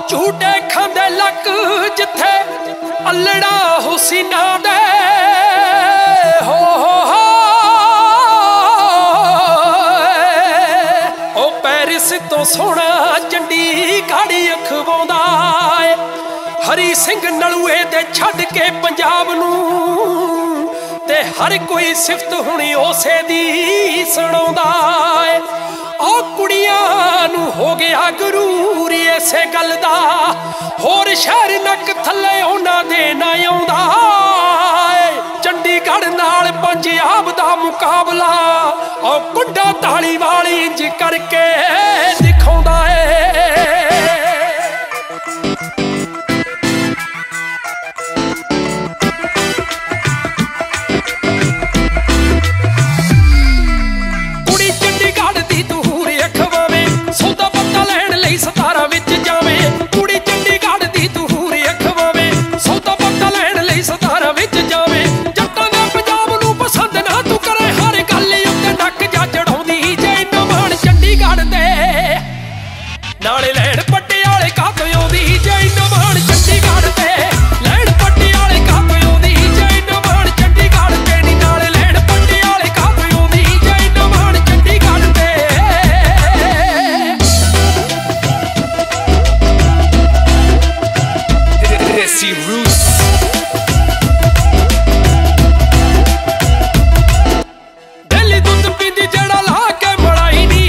झूठे खांदे लक जिथे अल्लड़ा हुसीना दे हो ओ पैरिस तो सोना चंडीगढ़ अखवाउंदा है। हरी सिंह नलूए दे छड्ड के पंजाब नूं ते हर कोई सिफत हुणी उसे दी सुणाउंदा है। ओ कुड़ियां नूं हो गया गुरूर इसे गल दा, होर शहर नक थल्ले उन्हां दे ना आउंदा है। चंडीगढ़ नाल पंजाब दा मुकाबला ओ कुंडा ताली वाली इंज करके दिखाउंदा है। नाले लैण पटियाले कातों आउंदी जय नवाण चंडीगढ़ ते, लैण पटियाले कातों आउंदी जय नवाण चंडीगढ़ ते नी, नाले लैण पटियाले कातों आउंदी जय नवाण चंडीगढ़ ते। Desi Roots दिल्ली दुध पींदी जड़ा ला के मलाई नी,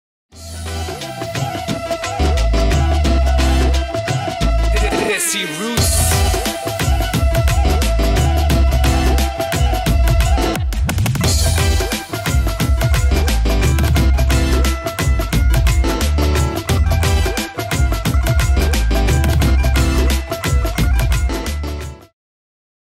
Desi Roots